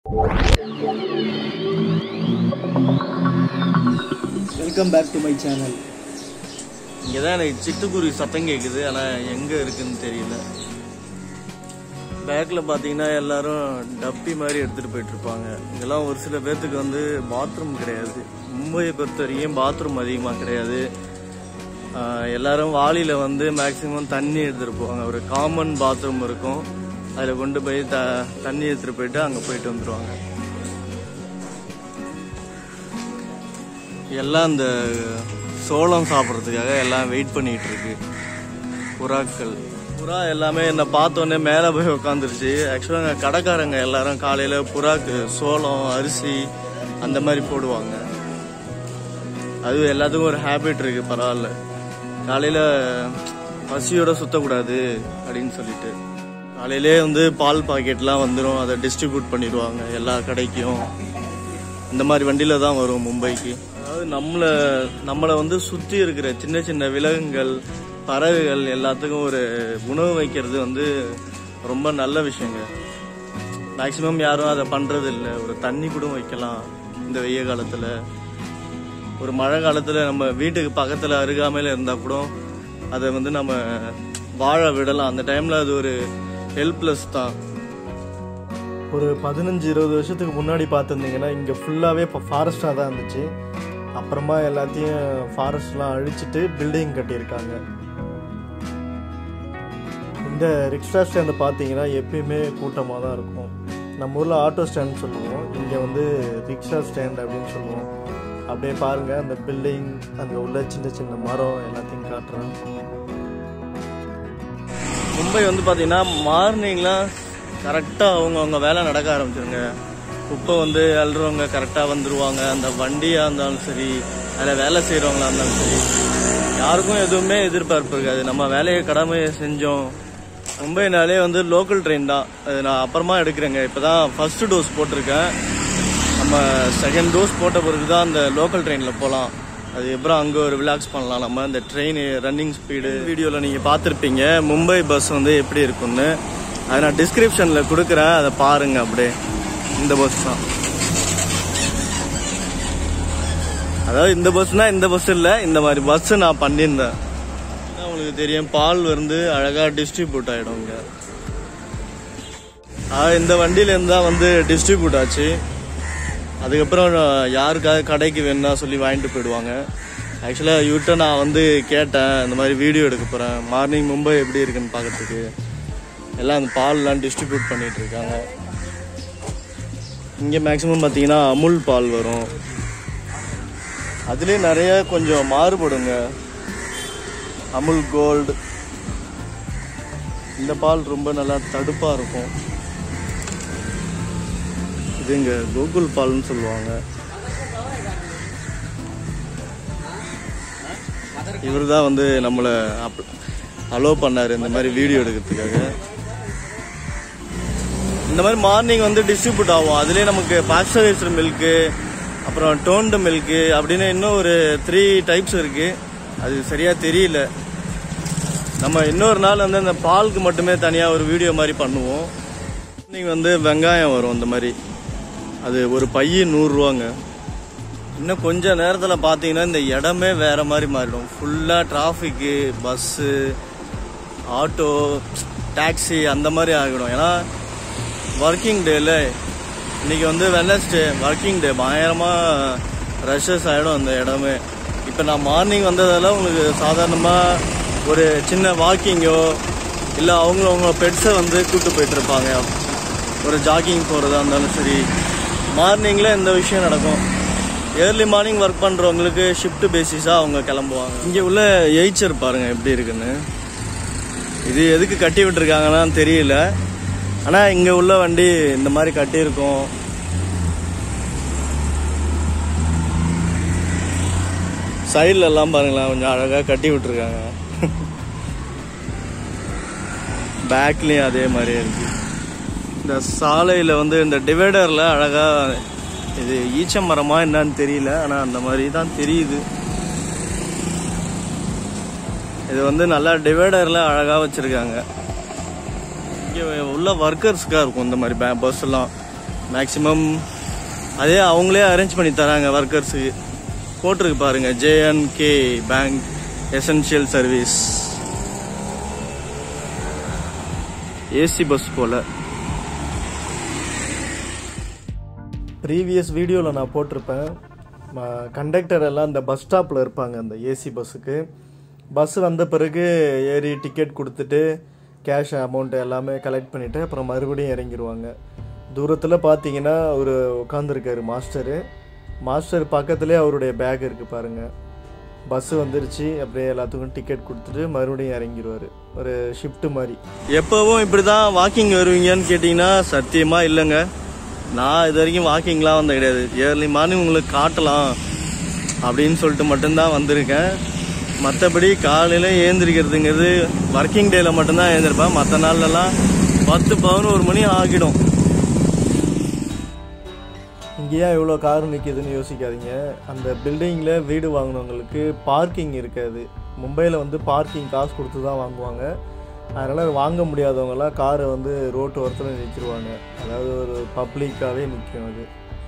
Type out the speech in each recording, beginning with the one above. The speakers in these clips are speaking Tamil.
Welcome back to my channel. இங்கே தான் எனக்கு சிட்டுக்குருவி சத்தம் கேட்குது, ஆனால் எங்கே இருக்குதுன்னு தெரியல. பேக்கில் பார்த்தீங்கன்னா எல்லாரும் டப்பி மாதிரி எடுத்துகிட்டு போயிட்டுருப்பாங்க. இதெல்லாம் ஒரு சில பேர்த்துக்கு வந்து பாத்ரூம் கிடையாது. மும்பையை பொறுத்த வரைக்கும் பாத்ரூம் அதிகமாக கிடையாது. எல்லாரும் வாளியில் வந்து மேக்ஸிமம் தண்ணி எடுத்துகிட்டு போவாங்க. ஒரு காமன் பாத்ரூம் இருக்கும், அதில் கொண்டு போய் தண்ணி எடுத்துகிட்டு போயிட்டு அங்கே போயிட்டு வந்துடுவாங்க. எல்லாம் இந்த சோளம் சாப்பிட்றதுக்காக எல்லாம் வெயிட் பண்ணிகிட்டு இருக்கு. புறா எல்லாமே என்னை பார்த்தோன்னே மேலே போய் உட்காந்துருச்சு. ஆக்சுவலாக கடைக்காரங்க எல்லாரும் காலையில் புறாக்கு சோளம் அரிசி அந்த மாதிரி போடுவாங்க. அது எல்லாத்துக்கும் ஒரு ஹேபிட் இருக்கு. பரவாயில்ல, காலையில் பசியோட சுற்றக்கூடாது அப்படின்னு சொல்லிட்டு காலையிலே வந்து பால் பாக்கெட்லாம் வந்துடும், அதை டிஸ்ட்ரிபியூட் பண்ணிடுவாங்க எல்லா கடைக்கும். இந்த மாதிரி வண்டியில் தான் வரும் மும்பைக்கு. அதாவது நம்மளை வந்து சுற்றி இருக்கிற சின்ன சின்ன விலங்குகள் பறவைகள் எல்லாத்துக்கும் ஒரு உணவு வைக்கிறது வந்து ரொம்ப நல்ல விஷயங்க. மேக்சிமம் யாரும் அதை பண்ணுறது இல்லை. ஒரு தண்ணி கூட வைக்கலாம் இந்த வெய்ய காலத்தில். ஒரு மழை காலத்தில் நம்ம வீட்டுக்கு பக்கத்தில் அருகாமையில் இருந்தால் கூட அதை வந்து நம்ம வாழ விடலாம். அந்த டைமில் அது ஒரு ஹெல்ப்லெஸ் தான். ஒரு 15-20 வருஷத்துக்கு முன்னாடி பார்த்துருந்தீங்கன்னா இங்கே ஃபுல்லாகவே இப்போ ஃபாரஸ்ட்டாக தான் இருந்துச்சு. அப்புறமா எல்லாத்தையும் ஃபாரஸ்ட்லாம் அழிச்சிட்டு பில்டிங் கட்டியிருக்காங்க. இந்த ரிக்ஷா ஸ்டாண்டு பார்த்தீங்கன்னா எப்பயுமே கூட்டமாக தான் இருக்கும். நம்ம ஊரில் ஆட்டோ ஸ்டாண்ட் சொல்லுவோம், இங்கே வந்து ரிக்ஷா ஸ்டாண்ட் அப்படின்னு சொல்லுவோம். அப்படியே பாருங்கள், அந்த பில்டிங் அங்கே உள்ள சின்ன சின்ன மரம் எல்லாத்தையும் காட்டுறேன். மும்பை வந்து பார்த்தீங்கன்னா மார்னிங்லாம் கரெக்டாக அவங்க வேலை நடக்க ஆரம்பிச்சிருங்க. குப்பை வந்து அள்ளுறவங்க கரெக்டாக வந்துடுவாங்க. அந்த வண்டியாக இருந்தாலும் சரி, அதில் வேலை செய்கிறவங்களா இருந்தாலும் சரி, யாருக்கும் எதுவுமே எதிர்பார்ப்பு இருக்காது. நம்ம வேலையை கடமையை செஞ்சோம். மும்பைனாலே வந்து லோக்கல் ட்ரெயின் தான். அது நான் அப்புறமா எடுக்கிறேங்க. இப்போ தான் ஃபர்ஸ்ட் டோஸ் போட்டிருக்கேன். நம்ம செகண்ட் டோஸ் போட்ட பிறகு தான் அந்த லோக்கல் ட்ரெயினில் போகலாம். அதுக்கப்புறம் அங்கே ஒரு ரிலாக்ஸ் பண்ணலாம். நம்ம இந்த ட்ரெயின் ரன்னிங் ஸ்பீடு வீடியோவில் நீங்கள் பார்த்துருப்பீங்க மும்பை பஸ் வந்து எப்படி இருக்குன்னு. அதை நான் டிஸ்கிரிப்ஷனில் கொடுக்குறேன், அதை பாருங்கள். அப்படியே இந்த பஸ் தான். அதாவது இந்த பஸ்னால் இந்த பஸ் இல்லை, இந்த மாதிரி பஸ்ஸு நான் பண்ணியிருந்தேன். உங்களுக்கு தெரியும், பால் வந்து அழகாக டிஸ்ட்ரிபியூட் ஆகிடுங்க. இந்த வண்டியிலேருந்து தான் வந்து டிஸ்ட்ரிபியூட் ஆச்சு. அதுக்கப்புறம் யாருக்காவது கடைக்கு வேணும்னா சொல்லி வாங்கிட்டு போயிடுவாங்க. ஆக்சுவலாக இவர்கிட்ட நான் வந்து கேட்டேன், இந்த மாதிரி வீடியோ எடுக்க போகிறேன், மார்னிங் மும்பை எப்படி இருக்குன்னு பார்க்கறதுக்கு. எல்லாம் அந்த பால்லாம் டிஸ்ட்ரிபியூட் பண்ணிகிட்டு இருக்காங்க. இங்கே மேக்ஸிமம் பார்த்தீங்கன்னா அமுல் பால் வரும். அதுலேயே நிறைய கொஞ்சம் மாறுபடுங்க. அமுல் கோல்டு இந்த பால் ரொம்ப நல்லா தடுப்பாக இருக்கும். இது இங்கே கோகுல் பால்னு சொல்லுவாங்க. இவர் தான் வந்து நம்மளை அலோவ் பண்ணார் இந்த மாதிரி வீடியோ எடுக்கிறதுக்காக. இந்த மாதிரி மார்னிங் வந்து டிஸ்ட்ரிபியூட் ஆகும். அதுலேயே நமக்கு பாஸ்டரைஸ்டு மில்க்கு, அப்புறம் டோன்டு மில்க்கு அப்படின்னு இன்னும் ஒரு 3 டைப்ஸ் இருக்குது. அது சரியாக தெரியல. நம்ம இன்னொரு நாள் வந்து அந்த பாலுக்கு மட்டுமே தனியாக ஒரு வீடியோ மாதிரி பண்ணுவோம். நீங்கள் வந்து வெங்காயம் வரும் இந்த மாதிரி, அது ஒரு பைய 100 ரூபாங்க. இன்னும் கொஞ்சம் நேரத்தில் பார்த்தீங்கன்னா இந்த இடமே வேறு மாதிரி மாறிடும். ஃபுல்லாக டிராஃபிக்கு, பஸ்ஸு, ஆட்டோ, டாக்ஸி அந்த மாதிரி ஆகிடும். ஏன்னா ஒர்க்கிங் டேல இன்றைக்கி வந்து வெட்னஸ்டே ஒர்க்கிங் டே, பயங்கரமாக ரஷ்ஷஸ் ஆகிடும் அந்த இடமே. இப்போ நான் மார்னிங் வந்ததால் உங்களுக்கு சாதாரணமாக ஒரு சின்ன வாக்கிங்கோ இல்லை அவங்க பெட்ஸை வந்து கூப்பிட்டு போயிட்டுருப்பாங்க. ஒரு ஜாக்கிங் போகிறதா இருந்தாலும் சரி, மார்னிங்கில் இந்த விஷயம் நடக்கும். ஏர்லி மார்னிங் ஒர்க் பண்ணுறவங்களுக்கு ஷிஃப்ட் பேசிஸாக அவங்க கிளம்புவாங்க. இங்கே உள்ள எய்ச்சர் பாருங்கள் எப்படி இருக்குன்னு. இது எதுக்கு கட்டி விட்டுருக்காங்கன்னா தெரியல, ஆனால் இங்கே உள்ள வண்டி இந்த மாதிரி கட்டியிருக்கோம். சைடில் எல்லாம் பாருங்களேன், கொஞ்சம் அழகாக கட்டி விட்டுருக்காங்க. பேக்லேயும் அதே மாதிரியே இருக்குது. இந்த சாலையில் வந்து இந்த டிவைடரில் அழகாக, இது ஈச்ச மரமா என்னன்னு தெரியல, ஆனால் அந்த மாதிரி தான் தெரியுது. இது வந்து நல்லா டிவைடரில் அழகாக வச்சுருக்காங்க. இங்கே உள்ள ஒர்க்கர்ஸ்க்காக இருக்கும் இந்த மாதிரி பஸ்ஸெல்லாம். மேக்ஸிமம் அதே அவங்களே அரேஞ்ச் பண்ணி தராங்க ஒர்க்கர்ஸுக்கு. போட்டிருக்கு பாருங்க, JNK bank essential service. AC bus போல. ப்ரீவியஸ் வீடியோவில் நான் போட்டிருப்பேன், கண்டக்டர் எல்லாம் இந்த பஸ் ஸ்டாப்பில் இருப்பாங்க. அந்த ஏசி பஸ்ஸுக்கு பஸ் வந்த பிறகு ஏறி டிக்கெட் கொடுத்துட்டு கேஷ் அமௌண்ட் எல்லாமே கலெக்ட் பண்ணிவிட்டு அப்புறம் மறுபடியும் இறங்கிடுவாங்க. தூரத்தில் பார்த்தீங்கன்னா ஒரு உட்காந்துருக்காரு மாஸ்டர் பக்கத்துலேயே அவருடைய பேக் இருக்குது பாருங்கள். பஸ்ஸு வந்துருச்சு, அப்படியே எல்லாத்துக்கும் டிக்கெட் கொடுத்துட்டு மறுபடியும் இறங்கிடுவார். ஒரு ஷிஃப்ட்டு மாதிரி. எப்போவும் இப்படி தான் வாக்கிங் வருவீங்கன்னு கேட்டிங்கன்னா சத்தியமாக இல்லைங்க. நான் இது வரைக்கும் வாக்கிங்லாம் வந்த கிடையாது. ஏர்லி மார்னிங் உங்களுக்கு காட்டலாம் அப்படின்னு சொல்லிட்டு மட்டும்தான் வந்திருக்கேன். மற்றபடி காலையில் ஏந்திரிக்கிறதுங்கிறது ஒர்க்கிங் டேயில் மட்டும்தான் ஏந்திருப்பேன். மற்ற நாள்லலாம் 10-11 மணி ஆகிடும். இங்கேயா இவ்வளோ கார் நிற்கிதுன்னு யோசிக்காதீங்க. அந்த பில்டிங்கில் வீடு வாங்கினவங்களுக்கு பார்க்கிங் இருக்காது. மும்பையில் வந்து பார்க்கிங் காசு கொடுத்து தான் வாங்குவாங்க. அதனால் வாங்க முடியாதவங்களாம் காரை வந்து ரோட்டு ஓரத்தில் நிறுத்திடுவாங்க. அதாவது ஒரு பப்ளிக்காகவே நிற்கும். அது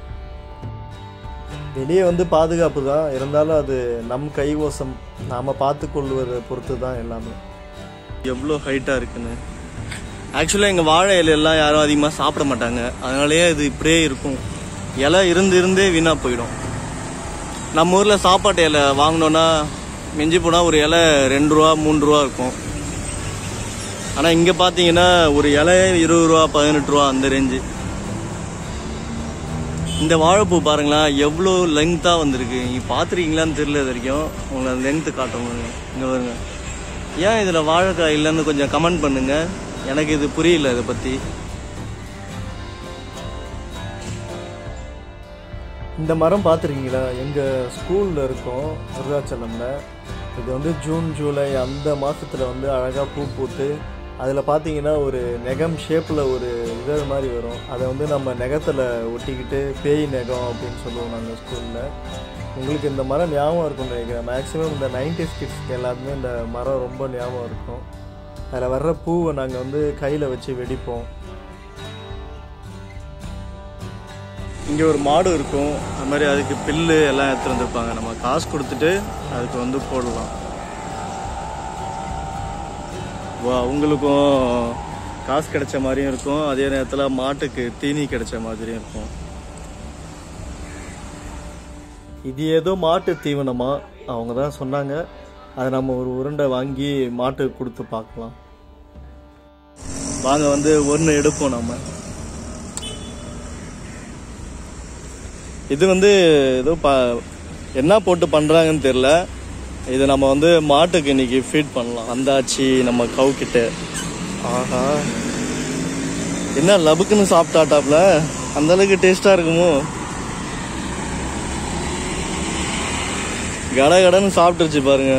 வெளியே வந்து பாதுகாப்பு தான் இருந்தாலும் அது நம் கைவசம், நாம் பார்த்து கொள்வதை பொறுத்து தான் எல்லாமே. எவ்வளோ ஹைட்டாக இருக்குன்னு. ஆக்சுவலாக எங்கள் வாழை இலையெல்லாம் யாரும் அதிகமாக சாப்பிட மாட்டாங்க. அதனாலேயே இது இப்படியே இருக்கும். இலை இருந்தே வீணாக போயிடும். நம்ம ஊரில் சாப்பாட்டு இலை வாங்கினோன்னா மிஞ்சி போனால் ஒரு இலை 2 ரூபா 3 ரூபா இருக்கும். ஆனால் இங்கே பார்த்தீங்கன்னா ஒரு இலை 20 ரூபா 18 ரூபா அந்த ரேஞ்சு. இந்த வாழைப்பூ பாருங்களேன் எவ்வளோ லெங்க்த்தாக வந்திருக்கு. நீங்கள் பார்த்துருக்கீங்களான்னு தெரியல. இது வரைக்கும் உங்களை லெங்க்த்து காட்டணும். இங்கே வருங்க. ஏன் இதில் வாழைக்காய் இல்லைன்னு கொஞ்சம் கமெண்ட் பண்ணுங்கள். எனக்கு இது புரியல இதை பற்றி. இந்த மரம் பார்த்துருக்கீங்களா? எங்கள் ஸ்கூலில் இருக்கும் அருணாச்சலமில். இது வந்து ஜூன் ஜூலை அந்த மாதத்தில் வந்து அழகாக பூ பூத்து அதில் பார்த்தீங்கன்னா ஒரு நெகம் ஷேப்பில் ஒரு இதழ் மாதிரி வரும். அதை வந்து நம்ம நெகத்தில் ஒட்டிக்கிட்டு பேய் நெகம் அப்படின்னு சொல்லுவோம் நாங்கள் ஸ்கூலில். உங்களுக்கு இந்த மரம் ஞாபகம் இருக்கும்னு நினைக்கிறேன். மேக்ஸிமம் இந்த 90s கிட்ஸ்க்கு எல்லாருமே இந்த மரம் ரொம்ப ஞாபகம் இருக்கும். அதில் வர்ற பூவை நாங்கள் வந்து கையில் வச்சு வெடிப்போம். இங்கே ஒரு மாடு இருக்கும். அது மாதிரி அதுக்கு பில்லு எல்லாம் எடுத்துகிட்டு வந்துருப்பாங்க. நம்ம காசு கொடுத்துட்டு அதுக்கு வந்து போடலாம். உங்களுக்கும் காசு கிடைச்ச மாதிரியும் இருக்கும், அதே நேரத்தில் மாட்டுக்கு தீனி கிடைச்ச மாதிரியும் இருக்கும். இது ஏதோ மாட்டு தீவனமா அவங்க தான் சொன்னாங்க. அதை நம்ம ஒரு உருண்டை வாங்கி மாட்டுக்கு கொடுத்து பார்க்கலாம். வாங்க வந்து ஒன்று எடுப்போம். நம்ம இது வந்து ஏதோ என்ன போட்டு பண்ணுறாங்கன்னு தெரில. இது நம்ம வந்து மாட்டுக்கு இன்னைக்கு ஃபீட் பண்ணலாம். வந்தாச்சு நம்ம கவு கிட்ட. ஆஹா, என்ன லபுக்குன்னு சாப்பிட்டாட்டாப்ல. அந்த அளவுக்கு டேஸ்டா இருக்குமோ? கடன்னு சாப்பிட்டுருச்சு பாருங்க.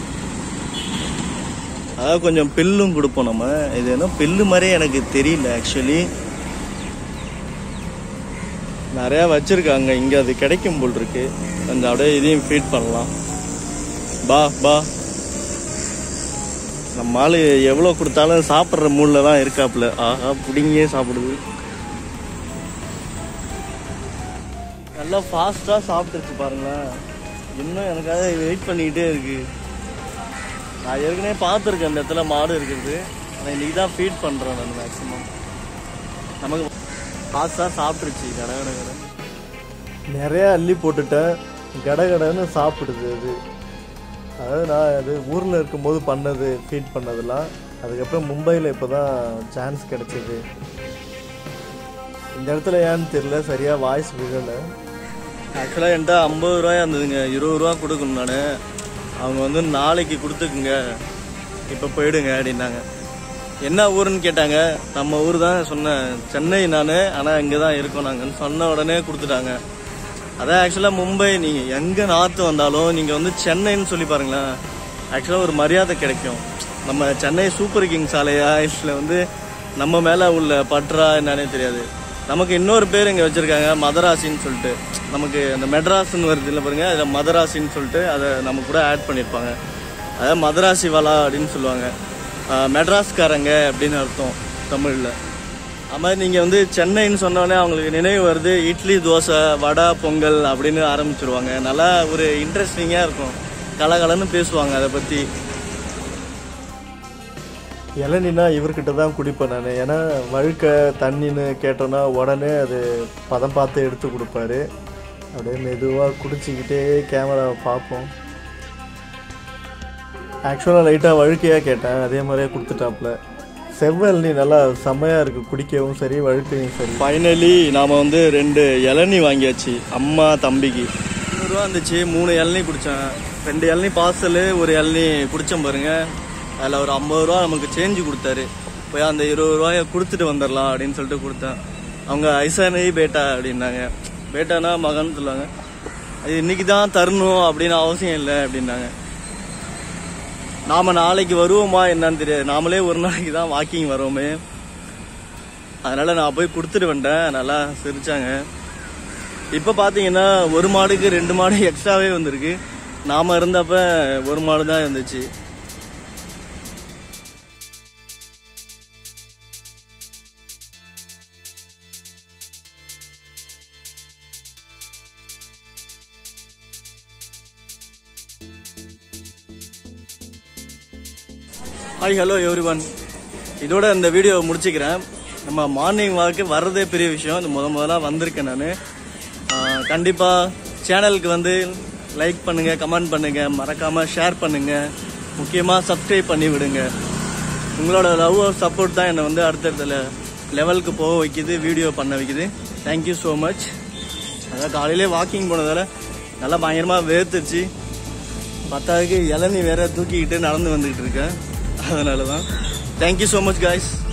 அதாவது கொஞ்சம் பில்லும் கொடுப்போம் நம்ம. இது என்ன பில்லு மாதிரியே எனக்கு தெரியல ஆக்சுவலி. நிறையா வச்சிருக்காங்க இங்கே, அது கிடைக்கும் போல் இருக்கு. கொஞ்சம் அப்படியே இதையும் ஃபீட் பண்ணலாம். பா நம்ம ஆளு எவ்வளோ கொடுத்தாலும் சாப்பிட்ற மூடில் தான் இருக்காப்புல. ஆஹா, பிடிங்கே சாப்பிடுது. நல்லா ஃபாஸ்ட்டாக சாப்பிட்டுருச்சு பாருங்களேன். இன்னும் எனக்காக வெயிட் பண்ணிக்கிட்டே இருக்கு. நான் ஏற்கனவே பார்த்துருக்கேன் அந்த இடத்துல மாடு இருக்கிறது. ஆனால் இன்னைக்கு தான் ஃபீட் பண்ணுறேன் நான். மேக்ஸிமம் நமக்கு ஃபாஸ்ட்டாக சாப்பிட்ருச்சு. கடை நிறையா அள்ளி போட்டுட்டேன். கடன்னு சாப்பிடுது அது. அதாவது நான் அது ஊரில் இருக்கும்போது பண்ணது, ஃபீட் பண்ணதெல்லாம். அதுக்கப்புறம் மும்பையில் இப்போ தான் சான்ஸ் கிடச்சிது. இந்த இடத்துல ஏன்னு தெரியல, சரியாக வாய்ஸ் விழலை. ஆக்சுவலாக என்கிட்ட 50 ரூபாயா இருந்ததுங்க. 20 ரூபா கொடுக்கணும் நான். அவங்க வந்து நாளைக்கு கொடுத்துக்குங்க, இப்போ போயிடுங்க அப்படின்னாங்க. என்ன ஊருன்னு கேட்டாங்க. நம்ம ஊர் தான் சொன்னேன். சென்னை நான், ஆனால் இங்கே தான் இருக்கோம் நாங்கன்னு சொன்ன உடனே கொடுத்துட்டாங்க. அதான் ஆக்சுவலாக மும்பை நீங்கள் எங்கே நார்த்து வந்தாலும் நீங்கள் வந்து சென்னைன்னு சொல்லி பாருங்களேன். ஆக்சுவலாக ஒரு மரியாதை கிடைக்கும். நம்ம சென்னை சூப்பர் கிங்ஸ் சாலையா இல்லை வந்து நம்ம மேலே உள்ள பற்றா என்னன்னே தெரியாது. நமக்கு இன்னொரு பேர் இங்கே வச்சுருக்காங்க, மதராசின்னு சொல்லிட்டு. நமக்கு அந்த மெட்ராஸ்ன்னு வருது இல்லை பாருங்க, அதில் மதராசின்னு சொல்லிட்டு அதை நம்ம கூட ஆட் பண்ணியிருப்பாங்க. அதாவது மதராசி வாலா அப்படின்னு சொல்லுவாங்க. மெட்ராஸ்காரங்க அப்படின்னு அர்த்தம் தமிழில். அது மாதிரி நீங்கள் வந்து சென்னைன்னு சொன்னோடனே அவங்களுக்கு நினைவு வருது இட்லி தோசை வடை பொங்கல் அப்படின்னு ஆரம்பிச்சிருவாங்க. நல்லா ஒரு இன்ட்ரெஸ்டிங்காக இருக்கும், கலகலன்னு பேசுவாங்க அதை பற்றி. இளநினா இவர்கிட்ட தான் குடிப்பேன் நான். ஏன்னா வழுக்க தண்ணின்னு கேட்டோன்னா உடனே அது பதம் பார்த்து எடுத்து கொடுப்பாரு. அப்படியே மெதுவாக குடிச்சிக்கிட்டே கேமராவை பார்ப்போம். ஆக்சுவலாக லைட்டாக வழுக்கையாக கேட்டேன், அதே மாதிரியே கொடுத்துட்டாப்புல. செவ்வெளநீ நல்லா செம்மையாக இருக்குது, குடிக்கவும் சரி வழுக்கையும் சரி. ஃபைனலி நாம் வந்து 2 இளநீ வாங்கியாச்சு அம்மா தம்பிக்கு. 100 ரூபா இருந்துச்சு, 3 இளநீ குடித்தேன். 2 இளநீ பார்சல், 1 இளநீ குடித்தேன் பாருங்க. அதில் ஒரு 50 ரூபா நமக்கு சேஞ்சு கொடுத்தாரு. போய் அந்த 20 ரூபாயை கொடுத்துட்டு வந்துடலாம் அப்படின்னு சொல்லிட்டு கொடுத்தேன். அவங்க ஐசானி பேட்டா அப்படின்னாங்க. பேட்டானா மகன் சொல்லுவாங்க. அது இன்னைக்கு தான் தரணும் அப்படின்னு அவசியம் இல்லை அப்படின்னாங்க. நாம நாளைக்கு வருவோமா என்னன்னு தெரியாது, நாமளே ஒரு நாளைக்கு தான் வாக்கிங் வரோமே. அதனால நான் போய் கொடுத்துட்டு வந்துட்டேன். நல்லா சிரிச்சாங்க. இப்போ பார்த்தீங்கன்னா 1 மாடுக்கு 2 மாடு எக்ஸ்ட்ராவே வந்திருக்கு. நாம இருந்தப்ப 1 மாடு தான் இருந்துச்சு. ஹாய் ஹலோ எவ்ரிவன், இதோட இந்த வீடியோ முடிச்சுக்கிறேன். நம்ம மார்னிங் வாக்கு வர்றதே பெரிய விஷயம். இது முதலாக வந்திருக்கேன் நான். கண்டிப்பாக சேனலுக்கு வந்து லைக் பண்ணுங்கள், கமெண்ட் பண்ணுங்கள், மறக்காமல் ஷேர் பண்ணுங்கள், முக்கியமாக சப்ஸ்கிரைப் பண்ணி விடுங்க. உங்களோட லவ் சப்போர்ட் தான் என்னை வந்து அடுத்தடுத்த லெவலுக்கு போக வைக்குது, வீடியோ பண்ண வைக்குது. Thank you so much. அதான் காலையிலே வாக்கிங் போனதால் நல்லா பயங்கரமாக வேர்த்துச்சு. பத்தாவதுக்கு இளநீ வேற தூக்கிக்கிட்டு நடந்து வந்துக்கிட்டு இருக்கேன். அதனால தான். Thank you so much guys.